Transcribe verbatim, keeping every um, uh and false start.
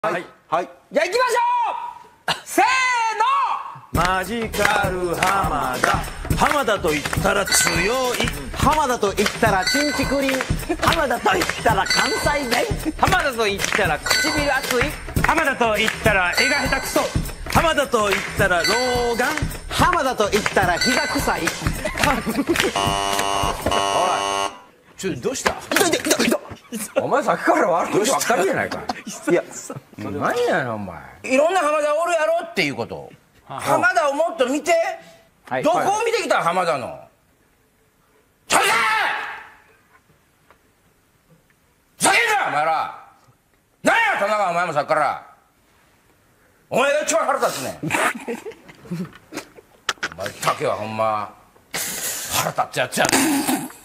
はいはい、 じゃあ行きましょう。せーの。 マジカル浜田。浜田と言ったら強い。 浜田と言ったらチンチクリン。 浜田と言ったら関西弁。浜田と言ったら唇熱い。 浜田と言ったら絵が下手くそ。浜田と言ったら老眼。 浜田と言ったら膝臭い。 ちょっとどうした？ 痛い痛い痛い痛い。 お前さっきから悪いことばっかりじゃないか。 いや、 何やなお前。いろんな浜田おるやろっていうこと。浜田をもっと見て。どこを見てきた浜田の。ちょっとふざけんなお前ら。何や田中お前もさっきから。お前が一番腹立つねん。お前だけはほんま腹立つやつや。